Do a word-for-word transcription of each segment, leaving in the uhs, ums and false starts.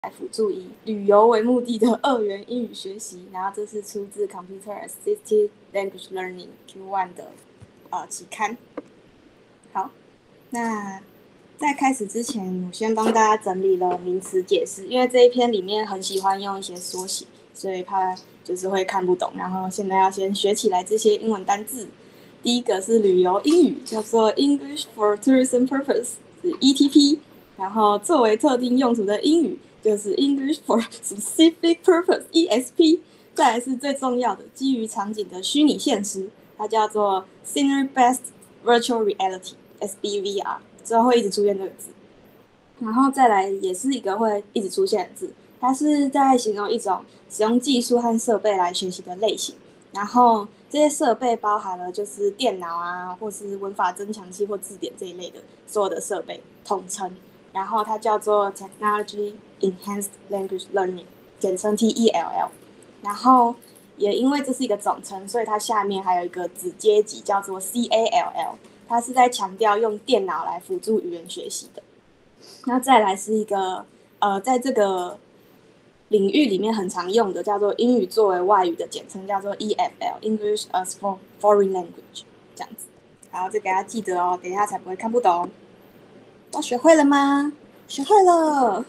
来辅助以旅游为目的的二元英语学习，然后这是出自 Computer Assisted Language Learning Q 一 的呃期刊。好，那在开始之前，我先帮大家整理了名词解释，因为这一篇里面很喜欢用一些缩写，所以怕就是会看不懂，然后现在要先学起来这些英文单字。第一个是旅游英语，叫做 English for Tourism Purpose， 是 E T P， 然后作为特定用途的英语就是 English for Specific Purpose E S P， 再来是最重要的基于场景的虚拟现实，它叫做 Scenery-Based Virtual Reality S B V R， 之后会一直出现这个字。然后再来也是一个会一直出现的字，它是在形容一种使用技术和设备来学习的类型。然后这些设备包含了就是电脑啊，或是文法增强器或字典这一类的所有的设备统称。然后它叫做 Technology Enhanced Language Learning， 简称 T E L L。然后也因为这是一个总称，所以它下面还有一个子阶级叫做 C A L L， 它是在强调用电脑来辅助语言学习的。那再来是一个呃，在这个领域里面很常用的叫做英语作为外语的简称，叫做 E F L English as Foreign Language， 这样子。好，这给大家记得哦，等一下才不会看不懂。都学会了吗？学会了。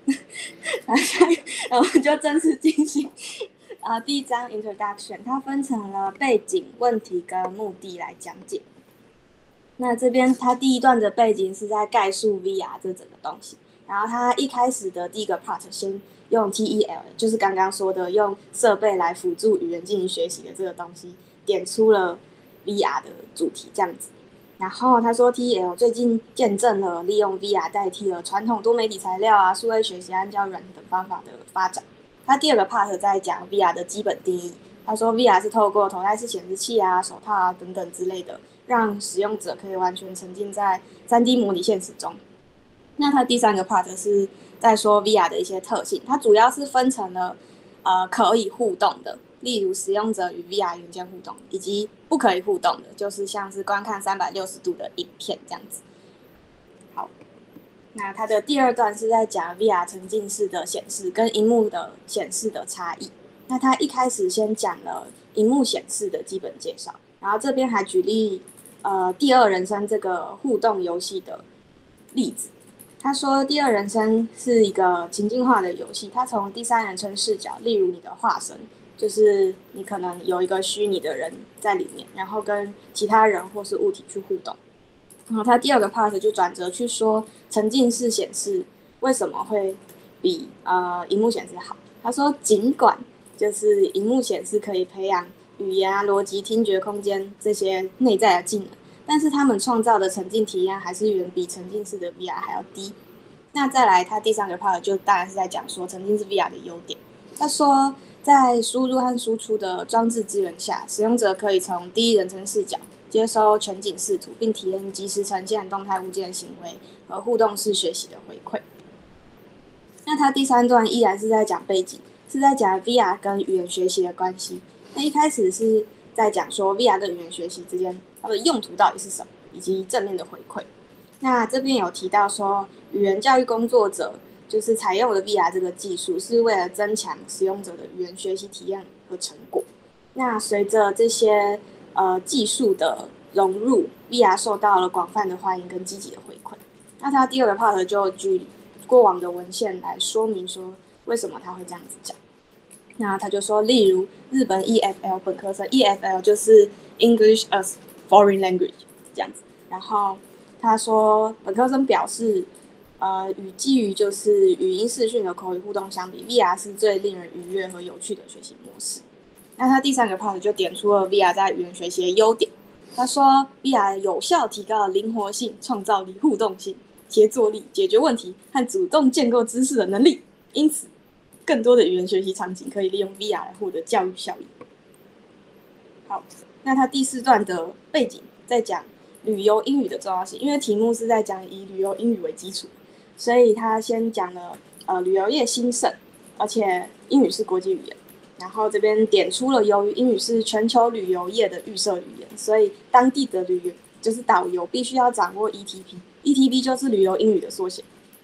然后就正式进行啊，第一章 Introduction， 它分成了背景、问题跟目的来讲解。那这边它第一段的背景是在概述 V R 这整个东西，然后它一开始的第一个 part 先用 T E L， 就是刚刚说的用设备来辅助语言进行学习的这个东西，点出了 V R 的主题这样子。然后他说 T E L 最近见证了利用 V R 代替了传统多媒体材料啊、数位学习和教育软体等方法的发展。他第二个 part 在讲 V R 的基本定义，他说 V R 是透过头戴式显示器啊、手套啊等等之类的，让使用者可以完全沉浸在 三 D 模拟现实中。那他第三个 part 是在说 V R 的一些特性，它主要是分成了呃可以互动的，例如使用者与 V R 元件互动，以及不可以互动的，就是像是观看三百六十度的影片这样子。好，那它的第二段是在讲 V R 沉浸式的显示跟萤幕的显示的差异。那他一开始先讲了萤幕显示的基本介绍，然后这边还举例呃第二人称这个互动游戏的例子。他说第二人称是一个情境化的游戏，它从第三人称视角，例如你的化身，就是你可能有一个虚拟的人在里面，然后跟其他人或是物体去互动。然后他第二个 part 就转折去说沉浸式显示为什么会比呃萤幕显示好。他说尽管就是萤幕显示可以培养语言啊、逻辑、听觉、空间这些内在的技能，但是他们创造的沉浸体验还是远比沉浸式的 V R 还要低。那再来他第三个 part 就当然是在讲说沉浸式 V R 的优点。他说在输入和输出的装置资源下，使用者可以从第一人称视角接收全景视图，并体验即时呈现动态物件行为和互动式学习的回馈。那他第三段依然是在讲背景，是在讲 V R 跟语言学习的关系。那一开始是在讲说 V R 跟语言学习之间它的用途到底是什么，以及正面的回馈。那这边有提到说，语言教育工作者就是采用了 V R 这个技术，是为了增强使用者的语言学习体验和成果。那随着这些呃技术的融入 ，V R 受到了广泛的欢迎跟积极的回馈。那他第二个 part 就举过往的文献来说明说为什么他会这样子讲。那他就说，例如日本 E F L 本科生 ，E F L 就是 English as Foreign Language 这样子。然后他说，本科生表示，呃，与基于就是语音视讯的口语互动相比 ，V R 是最令人愉悦和有趣的学习模式。那他第三个 part 就点出了 V R 在语言学习的优点。他说 ，V R 有效提高了灵活性、创造力、互动性、协作力、解决问题和主动建构知识的能力，因此更多的语言学习场景可以利用 V R 来获得教育效益。好，那他第四段的背景在讲旅游英语的重要性，因为题目是在讲以旅游英语为基础，所以他先讲了呃旅游业兴盛，而且英语是国际语言。然后这边点出了，由于英语是全球旅游业的预设语言，所以当地的旅游就是导游必须要掌握 E T P，E T P 就是旅游英语的缩写。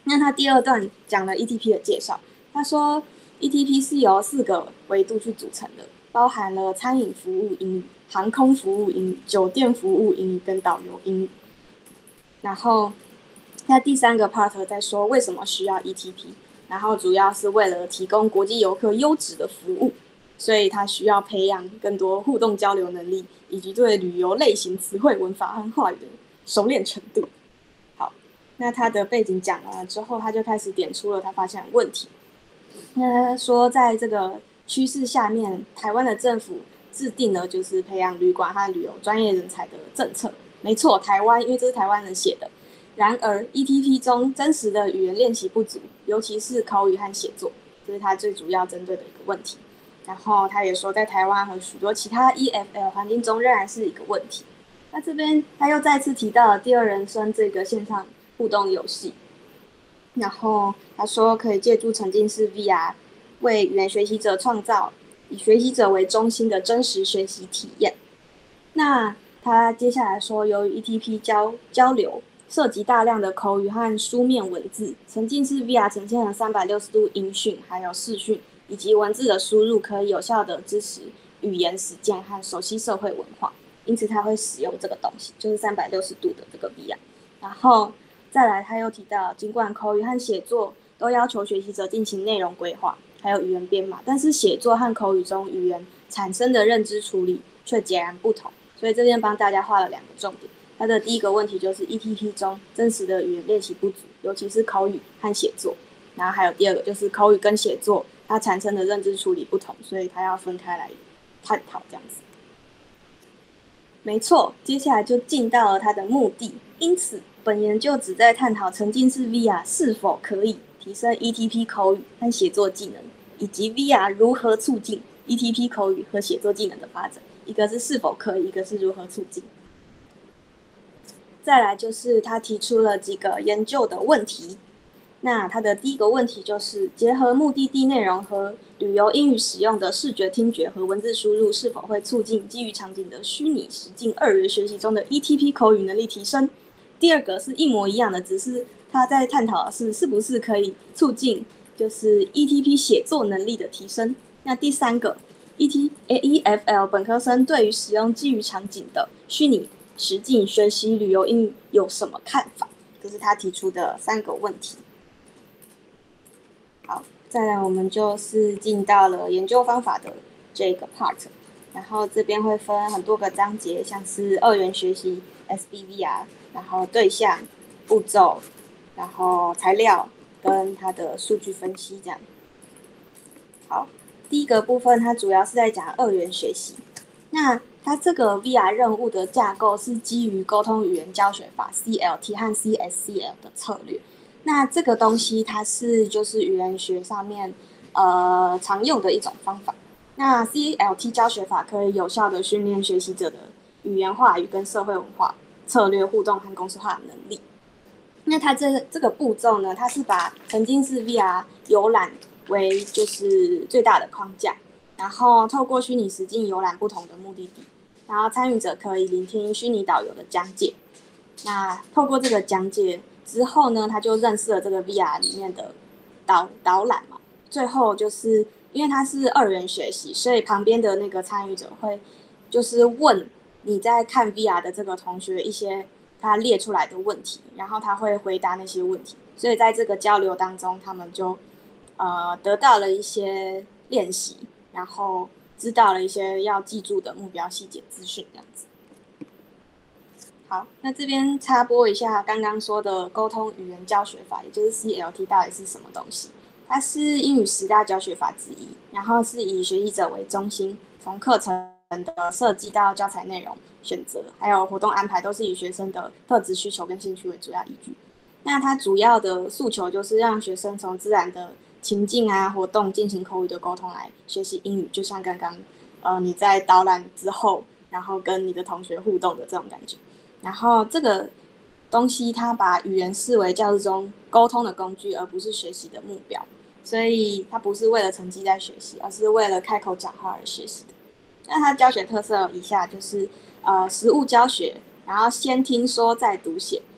那他第二段讲了 E T P 的介绍，他说 E T P 是由四个维度去组成的，包含了餐饮服务英语、航空服务英语、酒店服务英语跟导游英语。然后那第三个 part 在说为什么需要 E T P， 然后主要是为了提供国际游客优质的服务，所以他需要培养更多互动交流能力，以及对旅游类型词汇、文法和话语的熟练程度。好，那他的背景讲了之后，他就开始点出了他发现的问题。那他说，在这个趋势下面，台湾的政府制定了就是培养旅馆和旅游专业人才的政策。没错，台湾，因为这是台湾人写的。然而 E T P 中真实的语言练习不足，尤其是口语和写作，这是他最主要针对的一个问题。然后他也说，在台湾和许多其他 E F L 环境中仍然是一个问题。那这边他又再次提到了第二人生这个线上互动游戏，然后他说可以借助沉浸式 V R 为语言学习者创造以学习者为中心的真实学习体验。那他接下来说，由于 E T P 交交流涉及大量的口语和书面文字，沉浸式 V R 呈现了三百六十度音讯，还有视讯以及文字的输入，可以有效的支持语言实践和熟悉社会文化，因此他会使用这个东西，就是三百六十度的这个 V R。然后再来，他又提到，尽管口语和写作都要求学习者进行内容规划，还有语言编码，但是写作和口语中语言产生的认知处理却截然不同。所以这边帮大家画了两个重点。它的第一个问题就是 E T P 中真实的语言练习不足，尤其是口语和写作。然后还有第二个就是口语跟写作它产生的认知处理不同，所以它要分开来探讨这样子。没错，接下来就进到了它的目的。因此，本研究旨在探讨沉浸式 V R 是否可以提升 E T P 口语和写作技能，以及 V R 如何促进 E T P 口语和写作技能的发展。一个是是否可以，一个是如何促进。再来就是他提出了几个研究的问题。那他的第一个问题就是结合目的地内容和旅游英语使用的视觉、听觉和文字输入，是否会促进基于场景的虚拟实境二元学习中的 E T P 口语能力提升。第二个是一模一样的，只是他在探讨的是是不是可以促进就是 E T P 写作能力的提升。那第三个 E T E F L 本科生对于使用基于场景的虚拟实境学习旅游英语有什么看法？这是他提出的三个问题。好，再来我们就是进到了研究方法的这个 part， 然后这边会分很多个章节，像是二元学习 S B V R， 然后对象、步骤，然后材料跟它的数据分析这样。好，第一个部分它主要是在讲二元学习。那它这个 V R 任务的架构是基于沟通语言教学法 C L T 和 C S C L 的策略。那这个东西它是就是语言学上面呃常用的一种方法。那 C L T 教学法可以有效的训练学习者的语言话语跟社会文化策略互动和公式化的能力。那它这这个步骤呢，它是把沉浸式 V R 游览为就是最大的框架，然后透过虚拟实境游览不同的目的地，然后参与者可以聆听虚拟导游的讲解。那透过这个讲解之后呢，他就认识了这个 V R 里面的导导览嘛。最后就是因为它是二元学习，所以旁边的那个参与者会就是问你在看 V R 的这个同学一些他列出来的问题，然后他会回答那些问题。所以在这个交流当中，他们就呃得到了一些练习，然后知道了一些要记住的目标细节资讯这样子。好，那这边插播一下刚刚说的沟通语言教学法，也就是 C L T 到底是什么东西？它是英语十大教学法之一，然后是以学习者为中心，从课程的设计到教材内容选择，还有活动安排，都是以学生的特质需求跟兴趣为主要依据。那它主要的诉求就是让学生从自然的情境啊活动进行口语的沟通来学习英语，就像刚刚呃你在导览之后，然后跟你的同学互动的这种感觉。然后这个东西它把语言视为教育中沟通的工具，而不是学习的目标，所以它不是为了成绩在学习，而是为了开口讲话而学习的。那它教学特色以下就是呃实物教学，然后先听说再读写，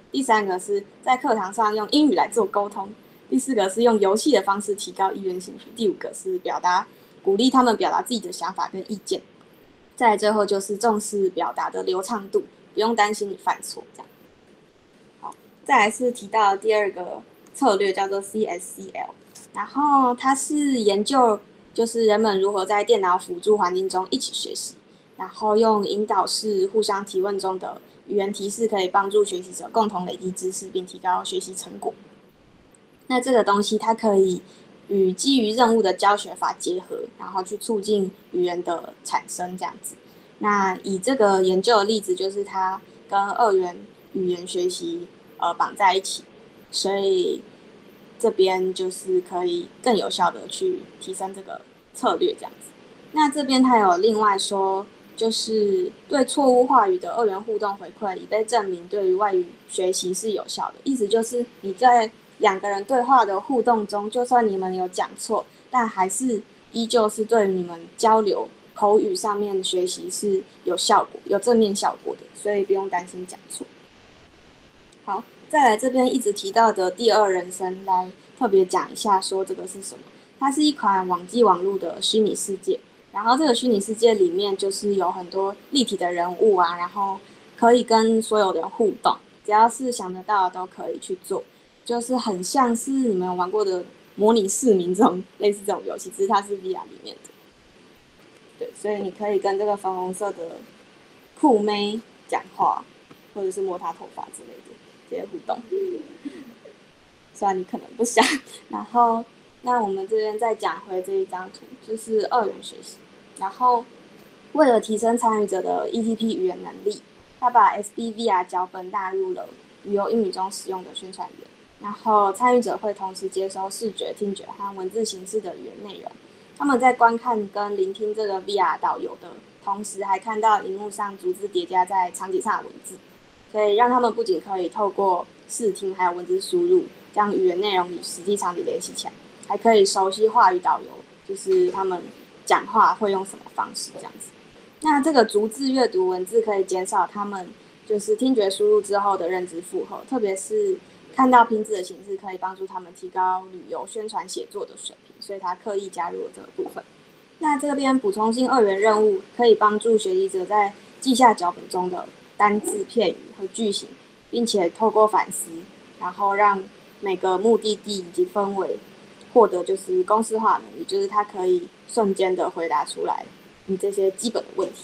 第三个是在课堂上用英语来做沟通，第四个是用游戏的方式提高意愿兴趣，第五个是表达鼓励他们表达自己的想法跟意见，再来最后就是重视表达的流畅度，不用担心你犯错这样。好，再来是提到第二个策略叫做 C S C L， 然后它是研究就是人们如何在电脑辅助环境中一起学习，然后用引导式互相提问中的语言提示可以帮助学习者共同累积知识并提高学习成果。那这个东西它可以与基于任务的教学法结合，然后去促进语言的产生这样子。那以这个研究的例子就是它跟二元语言学习呃绑在一起，所以这边就是可以更有效的去提升这个策略这样子。那这边它有另外说，就是对错误话语的二元互动回馈已被证明对于外语学习是有效的，意思就是你在两个人对话的互动中，就算你们有讲错，但还是依旧是对于你们交流口语上面学习是有效果、有正面效果的，所以不用担心讲错。好，再来这边一直提到的第二人称，来特别讲一下，说这个是什么？它是一款网际网络的虚拟世界，然后这个虚拟世界里面就是有很多立体的人物啊，然后可以跟所有人互动，只要是想得到的都可以去做。就是很像是你们玩过的模拟市民这种类似这种游戏，只是它是 V R 里面的。对，所以你可以跟这个粉红色的酷妹讲话，或者是摸她头发之类的这些互动。虽然你可能不想。然后，那我们这边再讲回这一张图，就是二元学习。然后，为了提升参与者的 E T P 语言能力，他把 S B V R 脚本纳入了语由英语中使用的宣传语言。然后参与者会同时接收视觉、听觉和文字形式的语言内容。他们在观看跟聆听这个 V R 导游的同时，还看到荧幕上逐字叠加在场景上的文字，所以让他们不仅可以透过视听还有文字输入，将语言内容与实际场景联系起来，还可以熟悉话语导游，就是他们讲话会用什么方式这样子。那这个逐字阅读文字可以减少他们就是听觉输入之后的认知负荷，特别是看到拼字的形式可以帮助他们提高旅游宣传写作的水平，所以他刻意加入了这个部分。那这边补充性二元任务可以帮助学习者在记下脚本中的单字、片语和句型，并且透过反思，然后让每个目的地以及氛围获得就是公式化能力，就是他可以瞬间的回答出来你这些基本的问题。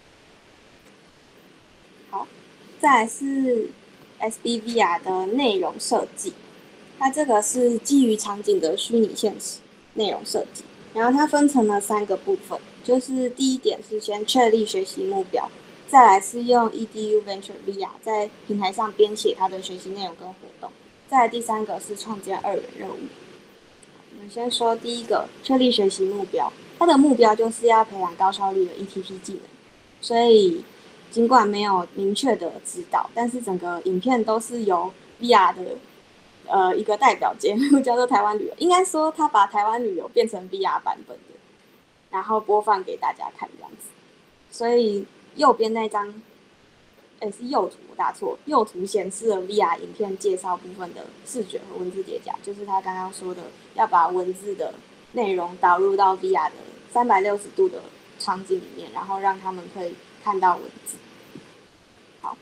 好，再来是S B V R 的内容设计，它这个是基于场景的虚拟现实内容设计，然后它分成了三个部分，就是第一点是先确立学习目标，再来是用 E D U Venture V R 在平台上编写它的学习内容跟活动，再来第三个是创建二元任务。我们先说第一个，确立学习目标，它的目标就是要培养高效率的 E T P 技能，所以尽管没有明确的指导，但是整个影片都是由 V R 的呃一个代表节目叫做台湾旅游，应该说他把台湾旅游变成 V R 版本的，然后播放给大家看这样子。所以右边那张，哎是右图我打错，右图显示了 V R 影片介绍部分的视觉和文字叠加，就是他刚刚说的要把文字的内容导入到 V R 的三百六十度的场景里面，然后让他们可以看到文字。好，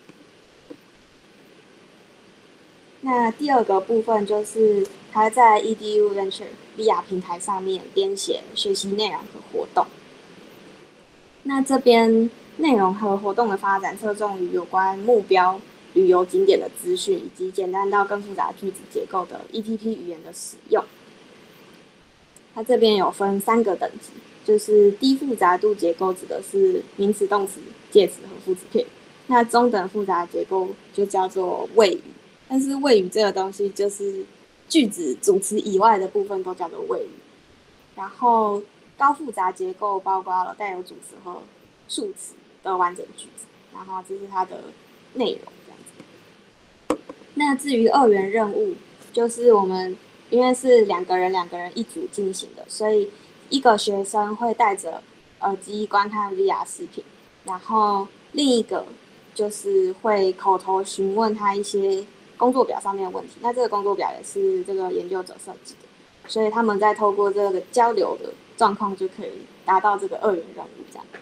那第二个部分就是他在 E D U Venture V R 平台上面编写学习内容和活动。那这边内容和活动的发展侧重于有关目标、旅游景点的资讯，以及简单到更复杂句子结构的 E T P 语言的使用。它这边有分三个等级，就是低复杂度结构指的是名词、动词、介词和副词片语。那中等复杂结构就叫做谓语，但是谓语这个东西就是句子主词以外的部分都叫做谓语。然后高复杂结构包括了带有主词和数词的完整句子，然后这是它的内容这样子。那至于二元任务，就是我们因为是两个人两个人一组进行的，所以一个学生会带着耳机观看 V R 视频，然后另一个就是会口头询问他一些工作表上面的问题。那这个工作表也是这个研究者设计的，所以他们在透过这个交流的状况就可以达到这个二元任务这样。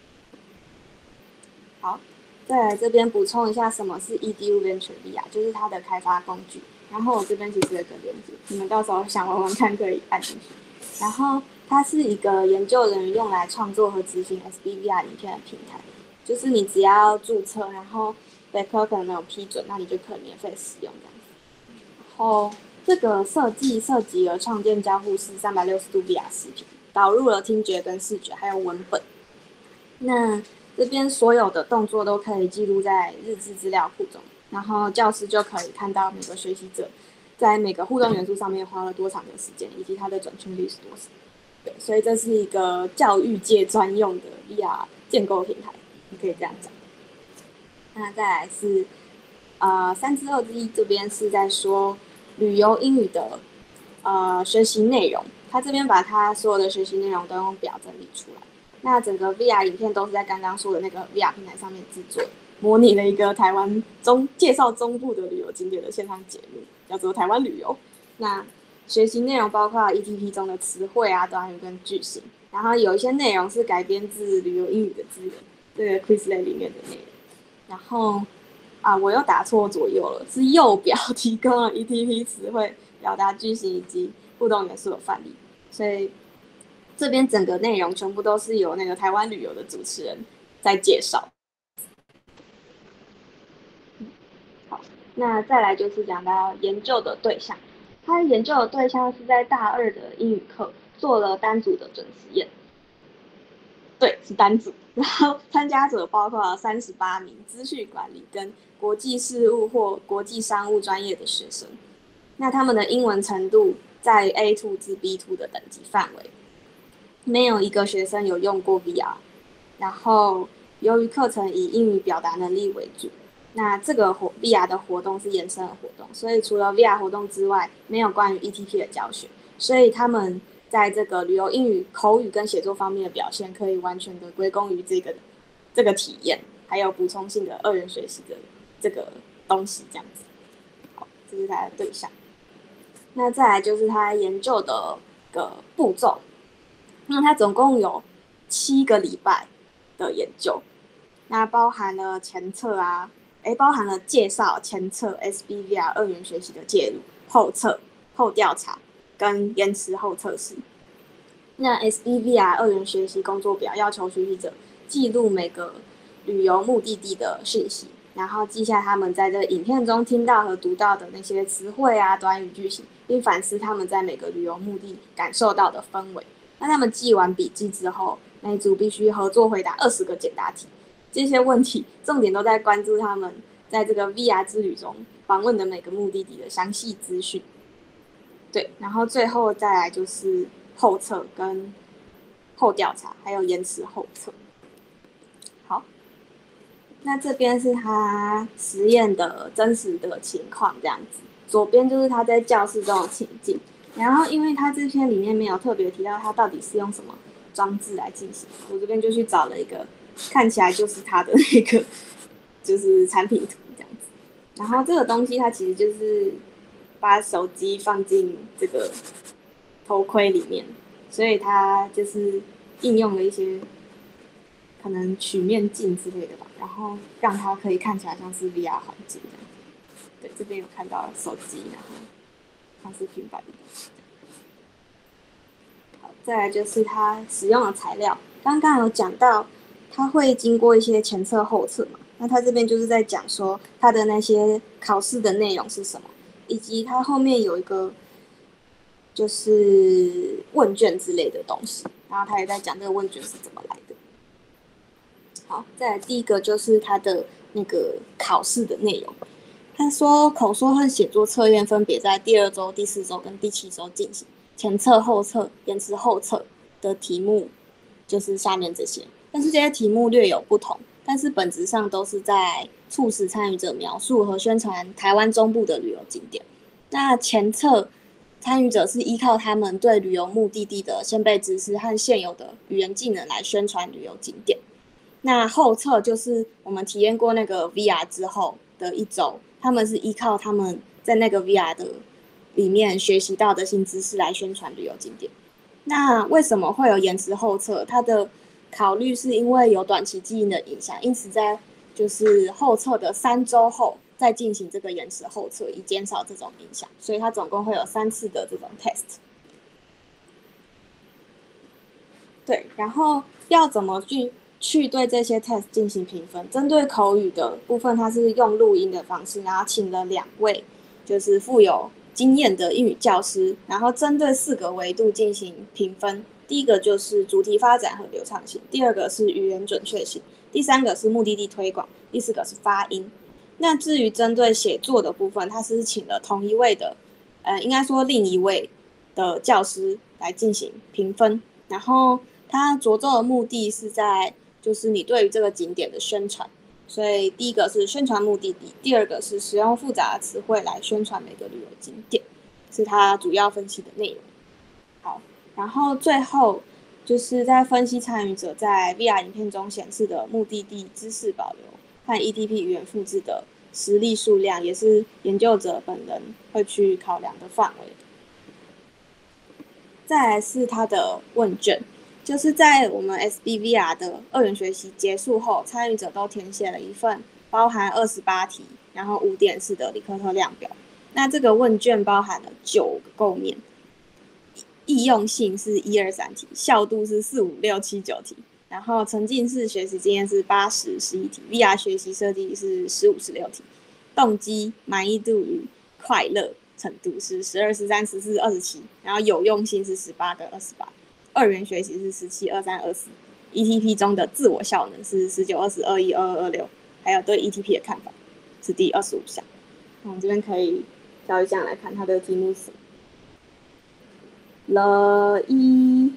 好，再来这边补充一下什么是 E D U Venture V R， 就是它的开发工具。然后我这边其实有个链接，你们到时候想玩玩看可以按进去。然后它是一个研究人员用来创作和执行 S B V R 影片的平台，就是你只要注册，然后北科可能没有批准，那你就可以免费使用这样子。然后这个设计涉及了创建交互式三百六十度 V R 视频，导入了听觉跟视觉，还有文本。那这边所有的动作都可以记录在日志资料库中，然后教师就可以看到每个学习者在每个互动元素上面花了多长的时间，以及它的准确率是多少。对，所以这是一个教育界专用的 V R 建构平台，你可以这样讲。那再来是呃三之二之一，这边是在说旅游英语的呃学习内容，它这边把它所有的学习内容都用表整理出来。那整个 V R 影片都是在刚刚说的那个 V R 平台上面制作，模拟了一个台湾中介绍中部的旅游景点的线上节目，叫做台湾旅游。那学习内容包括 E T P 中的词汇啊、短语跟句型，然后有一些内容是改编自旅游英语的资源，这个 Quizlet 里面的内容。然后啊，我又打错左右了，是右表提供了 E T P 词汇、表达句型以及互动元素的范例，所以这边整个内容全部都是由那个台湾旅游的主持人在介绍。好，那再来就是讲到研究的对象，他研究的对象是在大二的英语课做了单组的准实验，对，是单组。然后参加者包括三十八名资讯管理跟国际事务或国际商务专业的学生，那他们的英文程度在 A 二 至 B 二 的等级范围。没有一个学生有用过 V R， 然后由于课程以英语表达能力为主，那这个 V R 的活动是延伸的活动，所以除了 V R 活动之外，没有关于 E T P 的教学，所以他们在这个旅游英语口语跟写作方面的表现，可以完全的归功于这个这个体验，还有补充性的二元学习的这个东西，这样子。好，这是他的对象。那再来就是他研究的个步骤。那它总共有七个礼拜的研究，那包含了前测啊，诶，包含了介绍、前测、S B V R 二元学习的介入、后测、后调查跟延迟后测试。那 S B V R 二元学习工作表要求学习者记录每个旅游目的地的讯息，然后记下他们在这个影片中听到和读到的那些词汇啊、短语句型，并反思他们在每个旅游目的感受到的氛围。那他们记完笔记之后，每组必须合作回答二十个简答题。这些问题重点都在关注他们在这个 V R 之旅中访问的每个目的地的详细资讯。对，然后最后再来就是后测跟后调查，还有延迟后测。好，那这边是他实验的真实的情况，这样子。左边就是他在教室中的情境。然后，因为他这篇里面没有特别提到他到底是用什么装置来进行，我这边就去找了一个看起来就是他的那个就是产品图这样子。然后这个东西它其实就是把手机放进这个头盔里面，所以它就是应用了一些可能曲面镜之类的吧，然后让它可以看起来像是 V R 环境这样。对，这边有看到手机，然后它是平板的。好，再来就是它使用的材料，刚刚有讲到，它会经过一些前测后测嘛，那它这边就是在讲说它的那些考试的内容是什么，以及它后面有一个就是问卷之类的东西，然后它也在讲这个问卷是怎么来的。好，再来第一个就是它的那个考试的内容。他说，口说和写作测验分别在第二周、第四周跟第七周进行，前测、后测、延迟后测的题目就是下面这些，但是这些题目略有不同，但是本质上都是在促使参与者描述和宣传台湾中部的旅游景点。那前测参与者是依靠他们对旅游目的地的先辈知识和现有的语言技能来宣传旅游景点。那后测就是我们体验过那个 V R 之后的一周， 他们是依靠他们在那个 V R 的里面学习到的新知识来宣传旅游景点。那为什么会有延迟后测？它的考虑是因为有短期记忆的影响，因此在就是后测的三周后再进行这个延迟后测，以减少这种影响。所以它总共会有三次的这种 test。对，然后要怎么去去对这些 test 进行评分？针对口语的部分，它是用录音的方式，然后请了两位就是富有经验的英语教师，然后针对四个维度进行评分。第一个就是主题发展和流畅性，第二个是语言准确性，第三个是目的地推广，第四个是发音。那至于针对写作的部分，他是请了同一位的，呃，应该说另一位的教师来进行评分，然后他着重的目的是在就是你对于这个景点的宣传。所以第一个是宣传目的地，第二个是使用复杂的词汇来宣传每个旅游景点，是它主要分析的内容。好，然后最后就是在分析参与者在 V R 影片中显示的目的地知识保留和 E T P 语言复制的实例数量，也是研究者本人会去考量的范围。再来是它的问卷。就是在我们 S B V R 的二元学习结束后，参与者都填写了一份包含二十八题，然后五点式的理科特量表。那这个问卷包含了九个构面，易用性是一二三题，效度是四五六七九题，然后沉浸式学习经验是八十十一题 ，V R 学习设计是十五十六题，动机、满意度与快乐程度是十二、十三、十四、二十七，然后有用性是十八跟二十八。二元学习是十七、二三、二四 ，E T P 中的自我效能是十九、二十、二一、二二、二六，还有对 E T P 的看法是第二十五项。我们这边可以挑一项来看它的题目是 The E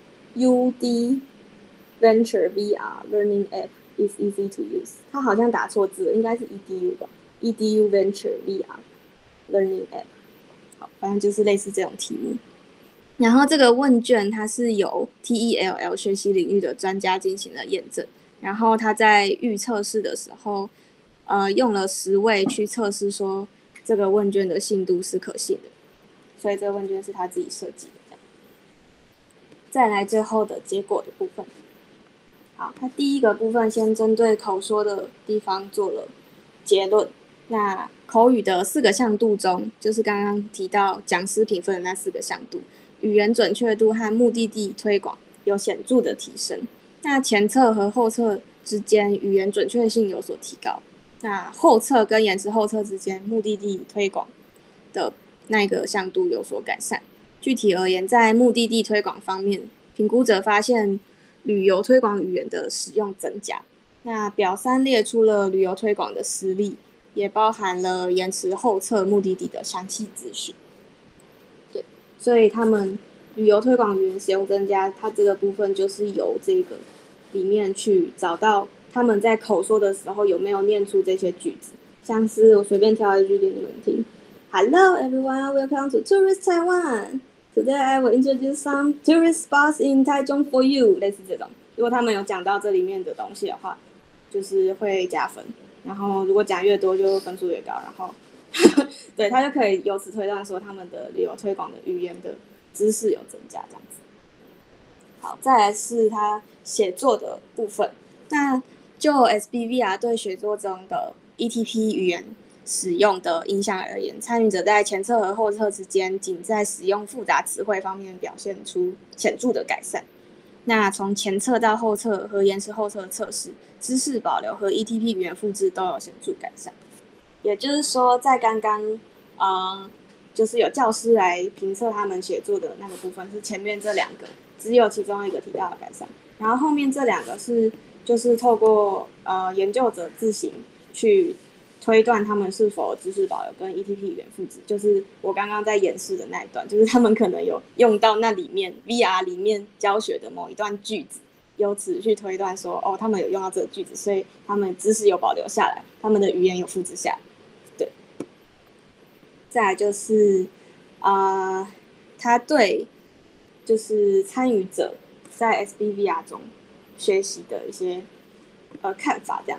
U D Venture V R Learning App is easy to use。它好像打错字了，应该是 E D U 吧 ？E D U Venture V R Learning App。好，反正就是类似这种题目。然后这个问卷它是由 T E L L 学习领域的专家进行了验证，然后他在预测试的时候，呃，用了十位去测试说这个问卷的信度是可信的，所以这个问卷是他自己设计的。再来最后的结果的部分，好，他第一个部分先针对口说的地方做了结论。那口语的四个向度中，就是刚刚提到讲师评分的那四个向度。语言准确度和目的地推广有显著的提升，那前测和后测之间语言准确性有所提高，那后测跟延迟后测之间目的地推广的那个向度有所改善。具体而言，在目的地推广方面，评估者发现旅游推广语言的使用增加。那表三列出了旅游推广的实例，也包含了延迟后测目的地的详细资讯。所以他们旅游推广语言使用增加，它这个部分就是由这个里面去找到他们在口说的时候有没有念出这些句子。像是我随便挑一句给你们听 ：Hello everyone, welcome to Tourist Taiwan. Today I will introduce some tourist spots in Taichung for you. 类似这种，如果他们有讲到这里面的东西的话，就是会加分。然后如果讲越多，就分数越高。然后对，他就可以由此推断说他们的旅游推广的语言的知识有增加这样子。好，再来是他写作的部分。那就 S B V R 对写作中的 E T P 语言使用的影响而言，参与者在前测和后测之间，仅在使用复杂词汇方面表现出显著的改善。那从前测到后测和延迟后测测试，知识保留和 E T P 语言复制都有显著改善。也就是说，在刚刚，呃，就是有教师来评测他们写作的那个部分，是前面这两个只有其中一个提到的改善，然后后面这两个是就是透过呃研究者自行去推断他们是否知识保留跟 E T P 语言复制，就是我刚刚在演示的那一段，就是他们可能有用到那里面 V R 里面教学的某一段句子，由此去推断说，哦，他们有用到这个句子，所以他们知识有保留下来，他们的语言有复制下来。对，再来就是啊、呃，他对就是参与者在 S B V R 中学习的一些呃看法这样子。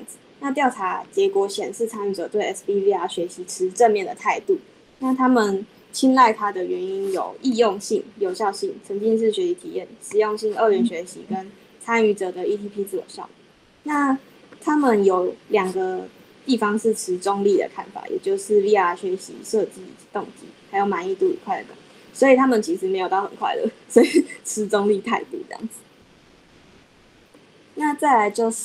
那调查结果显示，参与者对 S B V R 学习持正面的态度。那他们青睐它的原因有易用性、有效性、沉浸式学习体验、实用性、二元学习跟参与者的 E T P 自我效。那他们有两个地方是持中立的看法，也就是 V R 学习设计动机，还有满意度与快乐感。所以他们其实没有到很快乐，所以持中立态度这样子。那再来就是，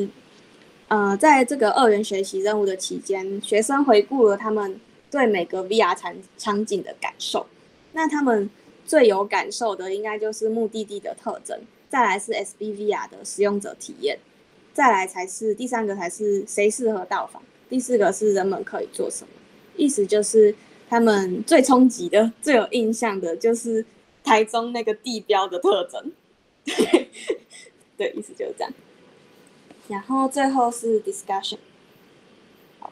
呃，在这个二元学习任务的期间，学生回顾了他们对每个 V R 场场景的感受。那他们最有感受的应该就是目的地的特征，再来是 S B V R 的使用者体验，再来才是第三个才是谁适合到访，第四个是人们可以做什么。意思就是他们最冲击的、最有印象的就是台中那个地标的特征。对。对，意思就是这样。然后最后是 discussion。好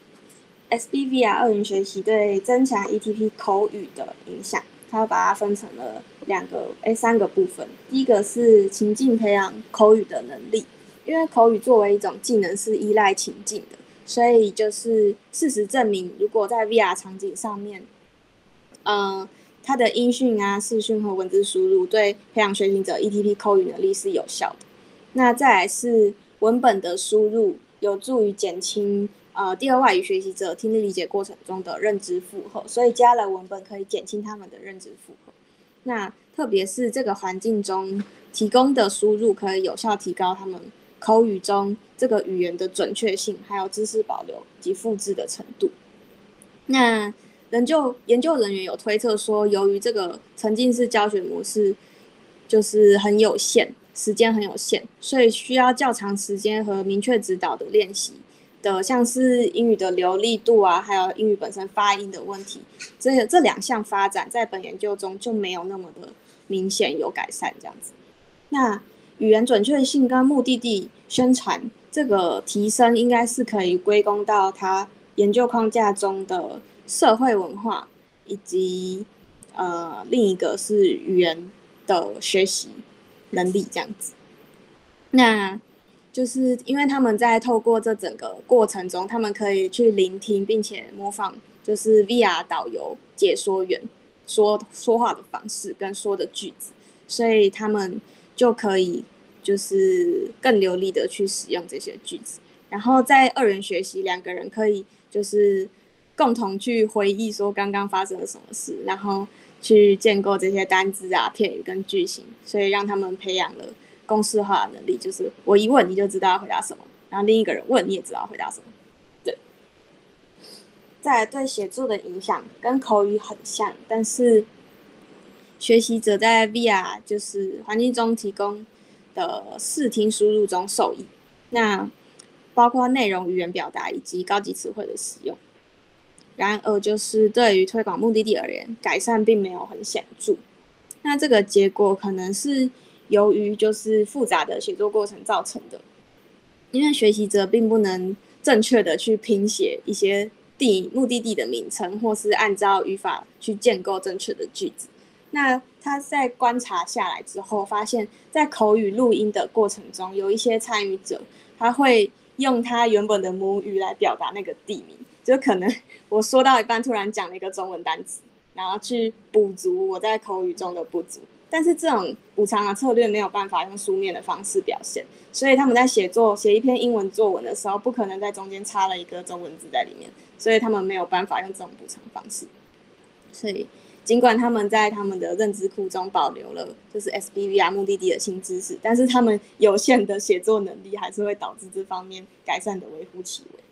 ，S B V R 二元学习对增强 E T P 口语的影响，它把它分成了两个哎三个部分。第一个是情境培养口语的能力，因为口语作为一种技能是依赖情境的，所以就是事实证明，如果在 V R 场景上面，嗯。它的音讯啊、视讯和文字输入对培养学习者 E T P 口语能力是有效的。那再来是文本的输入，有助于减轻呃第二外语学习者听力理解过程中的认知负荷，所以加了文本可以减轻他们的认知负荷。那特别是这个环境中提供的输入可以有效提高他们口语中这个语言的准确性，还有知识保留及复制的程度。那研究研究人员有推测说，由于这个沉浸式教学模式就是很有限，时间很有限，所以需要较长时间和明确指导的练习的，像是英语的流利度啊，还有英语本身发音的问题，这这两项发展在本研究中就没有那么的明显有改善这样子。那语言准确性跟目的地宣传这个提升，应该是可以归功到它研究框架中的社会文化，以及呃另一个是语言的学习能力这样子。那就是因为他们在透过这整个过程中，他们可以去聆听并且模仿，就是 V R 导游解说员说说话的方式跟说的句子，所以他们就可以就是更流利的去使用这些句子。然后在二元学习，两个人可以就是共同去回忆说刚刚发生了什么事，然后去建构这些单字啊、片语跟句型，所以让他们培养了公式化的能力，就是我一问你就知道要回答什么，然后另一个人问你也知道回答什么。对。再来对写作的影响跟口语很像，但是学习者在 V R 就是环境中提供的视听输入中受益，那包括内容、语言表达以及高级词汇的使用。然而，就是对于推广目的地而言，改善并没有很显著。那这个结果可能是由于就是复杂的写作过程造成的，因为学习者并不能正确的去拼写一些地目的地的名称，或是按照语法去建构正确的句子。那他在观察下来之后，发现在口语录音的过程中，有一些参与者他会用他原本的母语来表达那个地名，就可能我说到一半突然讲了一个中文单词，然后去补足我在口语中的不足。但是这种补偿的策略没有办法用书面的方式表现，所以他们在写作写一篇英文作文的时候，不可能在中间插了一个中文字在里面，所以他们没有办法用这种补偿方式。所以尽管他们在他们的认知库中保留了就是 S B V R 目的地的新知识，但是他们有限的写作能力还是会导致这方面改善的微乎其微。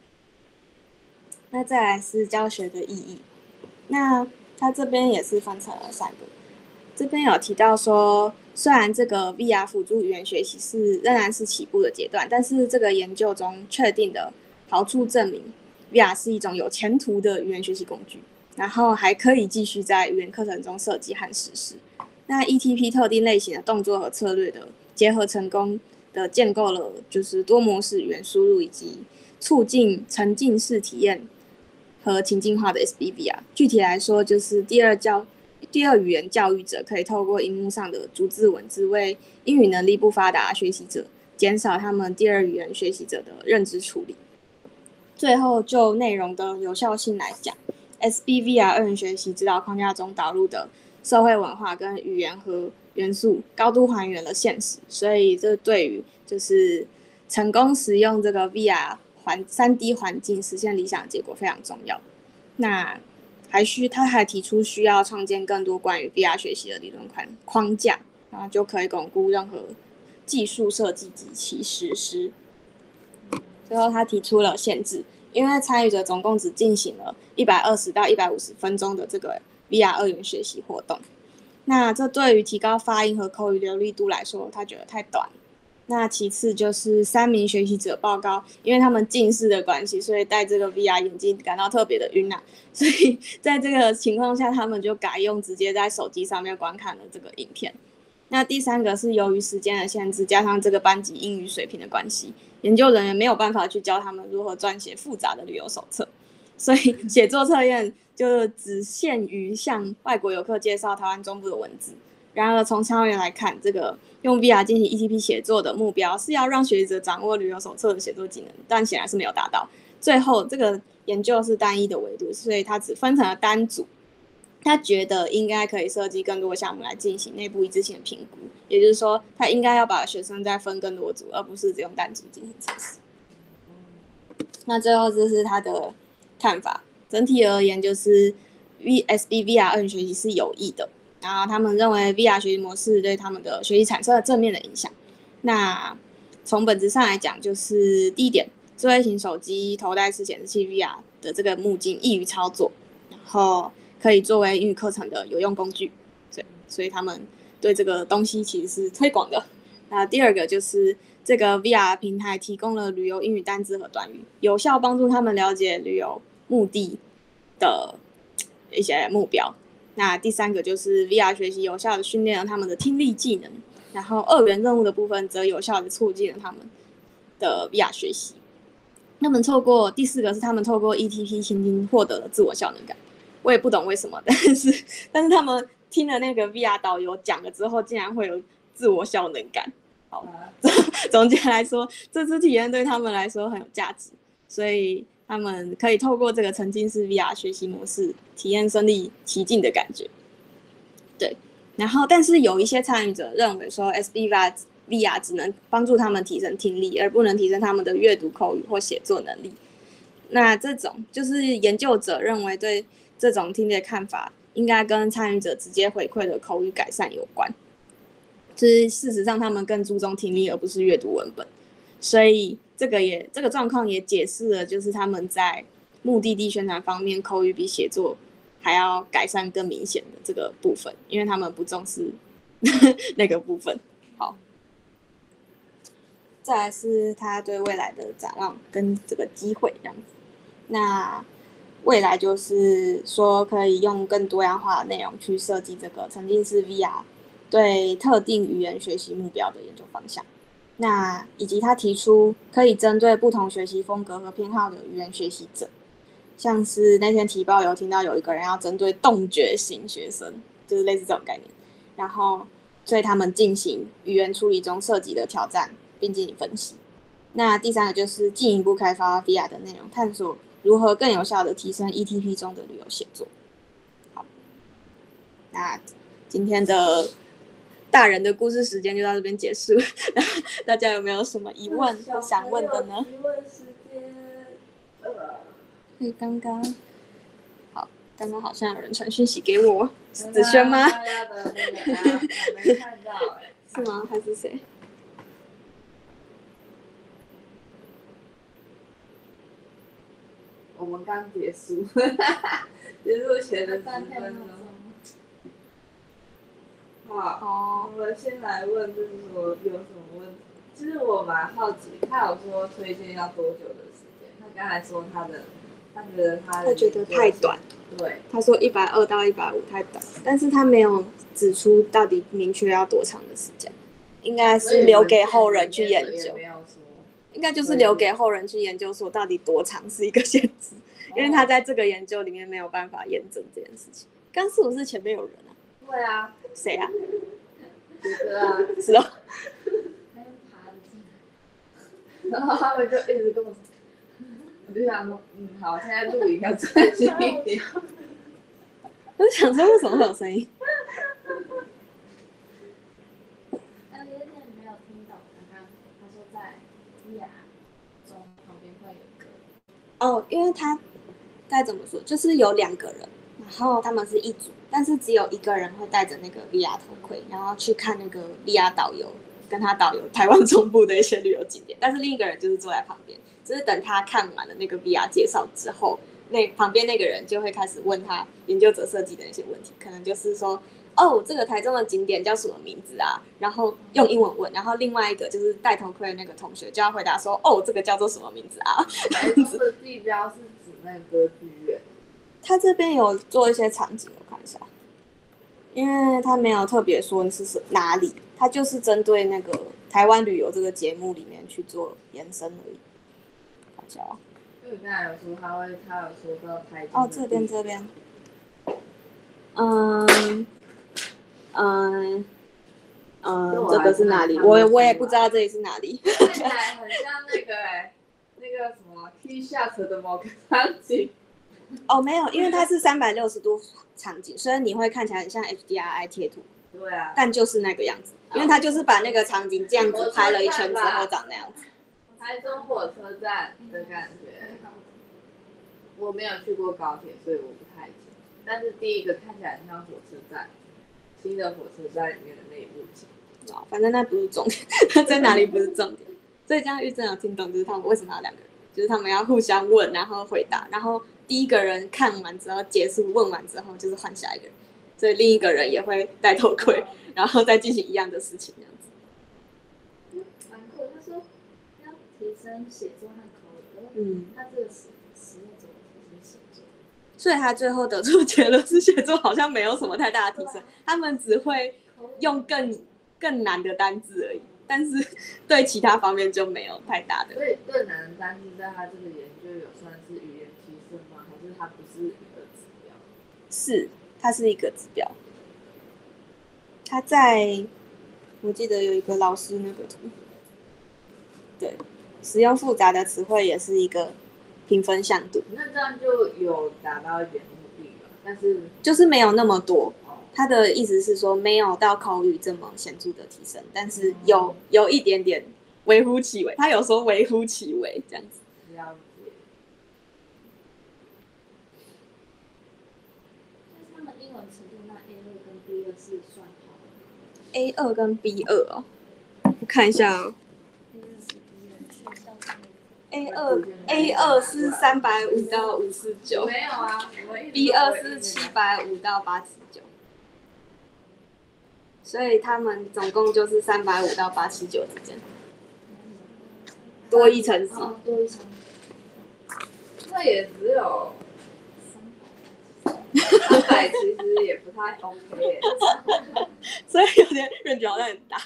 那再来是教学的意义，那它这边也是分成了三个。这边有提到说，虽然这个 V R 辅助语言学习是仍然是起步的阶段，但是这个研究中确定的好处证明 V R 是一种有前途的语言学习工具，然后还可以继续在语言课程中设计和实施。那 E T P 特定类型的动作和策略的结合成功的建构了就是多模式语言输入以及促进沉浸式体验和情境化的 S B V R。 具体来说，就是第二教第二语言教育者可以透过荧幕上的逐字文字为英语能力不发达的学习者减少他们第二语言学习者的认知处理。最后就内容的有效性来讲 ，S B V R 二元学习指导框架中导入的社会文化跟语言和元素高度还原了现实，所以这对于就是成功使用这个 V R 环 三 D 环境实现理想结果非常重要。那还需他还提出需要创建更多关于 V R 学习的理论框架，然后就可以巩固任何技术设计及其实施。最后他提出了限制，因为参与者总共只进行了一百二十到一百五十分钟的这个 V R 二元学习活动，那这对于提高发音和口语流利度来说，他觉得太短。那其次就是三名学习者报告，因为他们近视的关系，所以戴这个 V R 眼镜感到特别的晕啊，所以在这个情况下，他们就改用直接在手机上面观看了这个影片。那第三个是由于时间的限制，加上这个班级英语水平的关系，研究人员没有办法去教他们如何撰写复杂的旅游手册，所以写作测验就只限于向外国游客介绍台湾中部的文字。然而从长远来看，这个用 V R 进行 E T P 写作的目标是要让学习者掌握旅游手册的写作技能，但显然是没有达到。最后这个研究是单一的维度，所以它只分成了单组。他觉得应该可以设计更多项目来进行内部一致性的评估，也就是说，他应该要把学生再分更多组，而不是只用单组进行测试。那最后这是他的看法，整体而言就是 S B V R 二元学习是有益的，然后他们认为 V R 学习模式对他们的学习产生了正面的影响。那从本质上来讲，就是第一点，智慧型手机头戴式显示器 V R 的这个目镜易于操作，然后可以作为英语课程的有用工具，所以所以他们对这个东西其实是推广的。那第二个就是这个 V R 平台提供了旅游英语单字和短语，有效帮助他们了解旅游目的的一些目标。那第三个就是 V R 学习有效的训练了他们的听力技能，然后二元任务的部分则有效的促进了他们的 V R 学习。他们透过第四个是他们透过 E T P 倾听获得了自我效能感。我也不懂为什么，但是但是他们听了那个 V R 导游讲了之后，竟然会有自我效能感。好，总结来说，这次体验对他们来说很有价值，所以他们可以透过这个沉浸式 V R 学习模式，体验身临其境的感觉。对，然后但是有一些参与者认为说 S B V R 只能帮助他们提升听力，而不能提升他们的阅读、口语或写作能力。那这种就是研究者认为对这种听力的看法应该跟参与者直接回馈的口语改善有关，就是事实上他们更注重听力而不是阅读文本，所以这个也这个状况也解释了就是他们在目的地宣传方面口语比写作还要改善更明显的这个部分，因为他们不重视那个部分。好，再来是他对未来的展望跟这个机会这样子。那未来就是说可以用更多样化的内容去设计这个沉浸式 V R 对特定语言学习目标的研究方向。那以及他提出可以针对不同学习风格和偏好的语言学习者，像是那天提报有听到有一个人要针对动觉型学生，就是类似这种概念，然后对他们进行语言处理中涉及的挑战并进行分析。那第三个就是进一步开发 V R 的内容，探索如何更有效的提升 E T P 中的旅游写作。好，那今天的大人的故事时间就到这边结束。大家有没有什么疑问或想问的呢？ 疑问时间， 对，刚刚好，刚刚好像有人传讯息给我，是子轩吗？ 我没看到哎、欸， 是吗？还是谁？ 我们刚结束，结束前的十分钟。好，我们先来问，就是说有什么问题？其实我蛮好奇，他有说推荐要多久的时间？他刚才说他的，他觉得他他觉得太短。 对， 他说一百二到一百五太短，但是他没有指出到底明确要多长的时间，应该是留给后人去研究。应该就是留给后人去研究，说到底多长是一个限制，因为他在这个研究里面没有办法验证这件事情。刚是不是前面有人啊？ 对啊， 谁啊？ 觉得啊， 是哦。 然后他们就一直跟我说，我就想说，嗯，好，现在录影要专心一点。 我就想说为什么会有声音？ 呃，有点没有听懂刚刚他说在雅中旁边会有一个哦，因为他该怎么说，就是有两个人，然后他们是一组，但是只有一个人会戴着那个 V R 头盔，然后去看那个 V R 导游跟他导游台湾中部的一些旅游景点，但是另一个人就是坐在旁边，就是等他看完了那个 V R 介绍之后，那旁边那个人就会开始问他研究者设计的那些问题，可能就是说，哦，这个台中的景点叫什么名字啊？然后用英文问，然后另外一个就是戴头盔的那个同学就要回答说，哦，这个叫做什么名字啊？ 台中的地标是指那个歌剧院。 他这边有做一些场景，我看一下，因为他没有特别说是哪里，他就是针对那个台湾旅游这个节目里面去做延伸而已。看一下啊， 因为我刚才有说他会，他有说到台中。 哦，这边这边，嗯嗯嗯，这个是哪里？我我也不知道这里是哪里。 看起来很像那个哎、欸，那个什么 T 下车的某个场景。 哦，没有，因为它是三百六十度场景，所以你会看起来很像 H D R I 贴图。 对啊。 但就是那个样子，因为它就是把那个场景这样子拍了一圈之后长那样子。 台中火车站的感觉，我没有去过高铁，所以我不太清。但是第一个看起来很像火车站，新的火车站里面的内部景。 哦，反正那不是重点，它在哪里不是重点。所以这样玉珍有听懂，就是他们为什么要两个人，就是他们要互相问，然后回答，然后第一个人看完之后结束，问完之后就是换下一个人，所以另一个人也会戴头盔，然后再进行一样的事情，这样子。 蛮酷，他说要提升写作和口语， 嗯， 他这个实实验怎么提升写作？ 所以他最后得出结论是写作好像没有什么太大的提升，他们只会用更更难的单字而已，但是对其他方面就没有太大的。 所以更难的单词在他这个研究有算是语言提升吗？还是它不是一个指标？ 是，它是一个指标。它在，我记得有一个老师那个图，对，使用复杂的词汇也是一个评分向度。 那这样就有达到一点目的了，但是就是没有那么多。他的意思是说，没有到口语这么显著的提升，但是有有一点点微乎其微。他有说微乎其微这样子。 了解。 但是他们英文程度那 A 二跟 B 二是算好的。 A 二跟 B 二哦，我看一下哦。A 二 A 二是三百五到五十九， 没有啊 ，B 二是七百五到八十九，所以他们总共就是三百五到八七九之间，多一层级。 哦，多一层。 这也只有三百，其实也不太 OK 耶。 所以有点认知好像很大。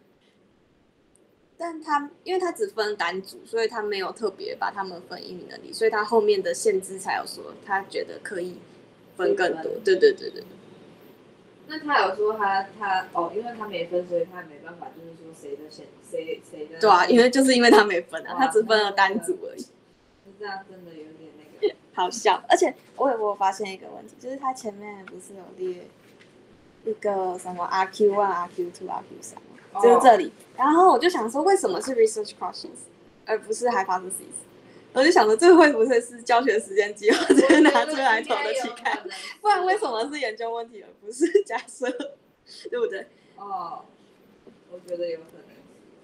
但他因为他只分单组，所以他没有特别把他们分英语能力，所以他后面的限制才有说他觉得可以分更多。对对对对。 那他有说他他哦，因为他没分，所以他没办法，就是说谁的先谁谁的。 对啊，因为就是因为他没分啊，他只分了单组而已。 那这样真的有点那个好笑，而且我有我有发现一个问题，就是他前面不是有列一个什么 R Q one、R Q two、R Q three， 就是这里。然后我就想说，为什么是 research questions 而不是 hypothesis？ 我就想说，这会不会是教学时间计划直接拿出来投的期刊？不然为什么是研究问题而不是假设？对不对？ 哦，我觉得有可能。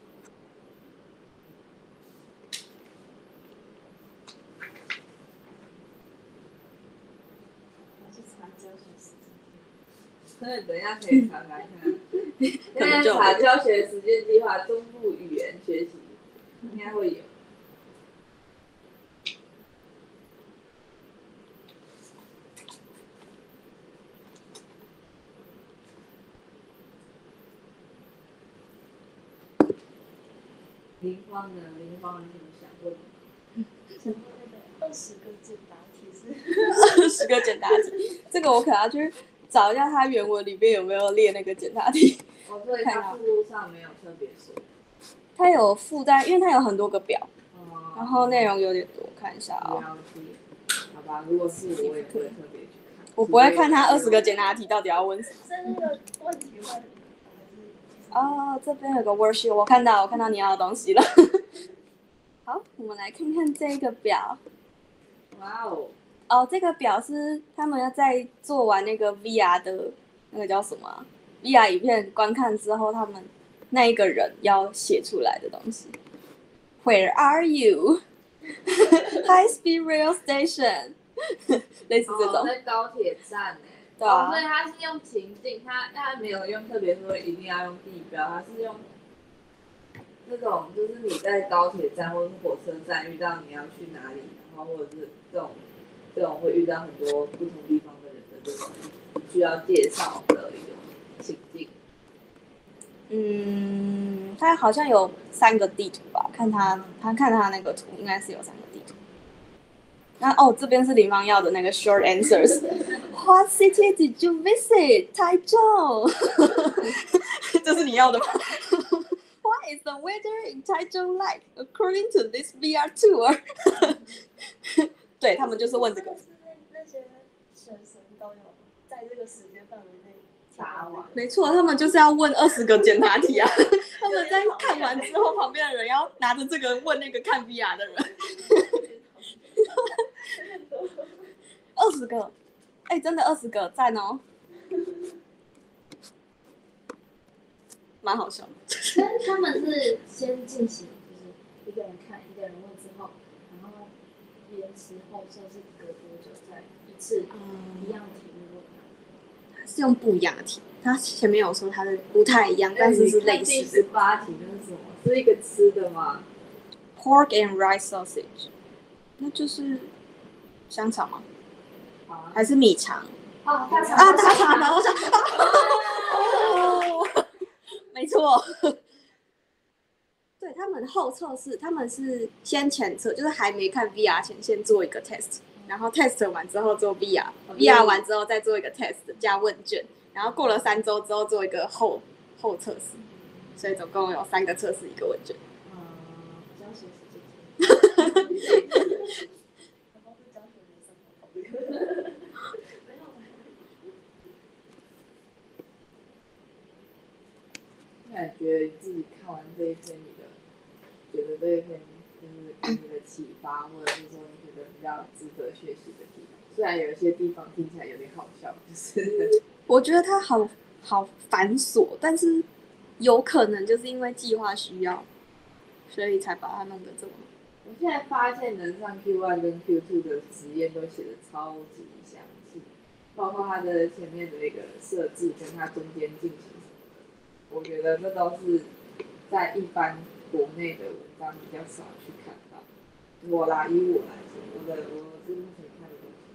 所以等一下可以查查看。现在查教学实践计划中部语言学习，应该会有。林芳呢？林芳，你有想过？ 想过那个二十个简答题是？ 二十个简答题，这个我可能要去找一下它原文里面有没有列那个简答题。 哦，所以它附录上没有特别说。 它有附带，因为它有很多个表， 哦， 然后内容有点多，看一下啊、哦。 了解。好吧，如果是我，我也不会特别去看。 我不会看它二十个简答题到底要问什么。 是那个问题问。 哦，这边有个 worksheet， 我看到，我看到你要的东西了。好，我们来看看这个表。 哇哦！ 哦，这个表是他们要在做完那个 V R 的那个叫什么、啊、V R 影片观看之后，他们那一个人要写出来的东西。Where are you? High speed rail station 类似这种。 哦、在高铁站呢。 对啊。 哦，所以他是用情境，他他没有用特别说一定要用地标，他是用那种就是你在高铁站或者是火车站遇到你要去哪里，然后或者是这种这种会遇到很多不同地方的人的这种需要介绍的一个情境。 嗯，它好像有三个地图吧？看他他看他那个图，应该是有三个地图。那哦，这边是林芳耀的那个 short answers。What city did you visit? 台中。这是你要的吗？What is the weather in Taichung like according to this V R tour? 对他们就是问这个。 那些学生都有在这个时间范围内答完。 没错，他们就是要问二十个简答题啊。他们在看完之后，旁边的人要拿着这个问那个看 V R 的人。二十个，哎、欸，真的二十个，赞哦，蛮好笑的。 但他们是先进行，就是一个人看，一个人问之后，然后延迟后测是隔多久再一次一样的题目问他？ 是用不一样的题，他前面有说他的不太一样，但是是类似的。 第十八题那是什么？是一个吃的吗 ？Pork and rice sausage， 那就是香肠吗？ 啊、 还是米肠？ 啊，大肠啊，大肠吧，我想。哦，没错。对，他们后测试，他们是先前测，就是还没看 V R 前先做一个 test， 然后 test 完之后做 V R，V R 完之后再做一个 test 加问卷，然后过了三周之后做一个后后测试，所以总共有三个测试一个问卷。 嗯，教学时间。感觉自己看完这一篇，你的觉得这一篇就是给你的启发，或者是说你觉得比较值得学习的地方。虽然有一些地方听起来有点好笑，就是我觉得它好好繁琐，但是有可能就是因为计划需要，所以才把它弄得这么。 我现在发现能上 Q 一 跟 Q 二 的实验都写的超级详细，包括它的前面的一个设置跟它中间进行。我觉得这都是在一般国内的文章比较少去看到。我啦，以我来说，我的我是目前看的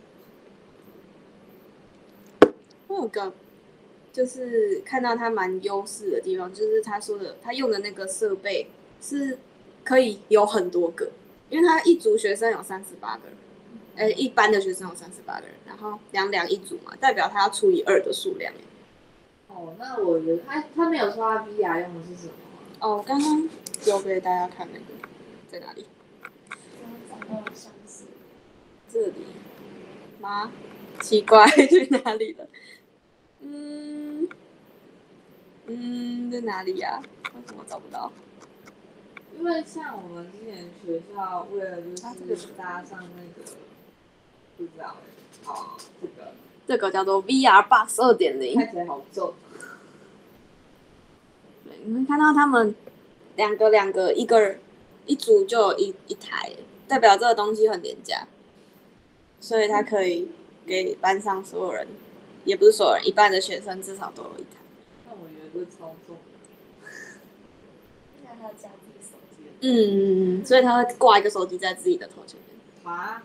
东西。 我有个就是看到他蛮优势的地方，就是他说的他用的那个设备是可以有很多个，因为他一组学生有三十八个人，哎、欸，一般的学生有三十八个人，然后两两一组嘛，代表他要除以二的数量。 哦，那我觉得他他没有说他 V R 用的是什么？ 哦，我刚刚有给大家看那个在哪里？ 找到了相似。 这里吗？奇怪，去哪里了？嗯嗯，在哪里呀、啊？为什么找不到？ 因为像我们之前学校为了就是搭上那个，不知道哎，哦，这个这个叫做 V R Box 二点零， 看起来好重。 对，你们看到他们两个两个一个人一组就有一一台，代表这个东西很廉价，所以它可以给班上所有人，也不是所有人，一半的学生至少都有一台。 那我觉得这超重。 那他要加自己手机。 嗯，所以他会挂一个手机在自己的头前面。 啊。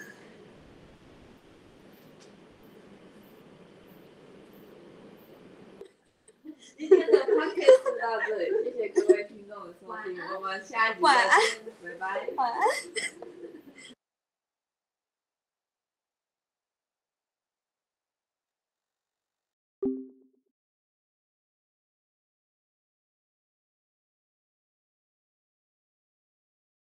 今天的 podcast 到这里，谢谢各位听众的收听，我们下一集再见，拜拜。 晚安。